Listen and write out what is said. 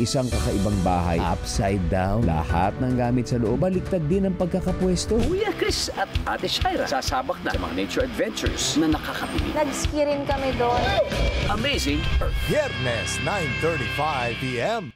isang kakaibang bahay. Upside down. Lahat ng gamit sa loob, baliktad din ang pagkakapwesto. Kuya Chris at Ate Shaira sasabak na sa mga nature adventures na nakakabilib. Nag-ski rin kami doon. Amazing Earth. Viernes, 9:35 p.m.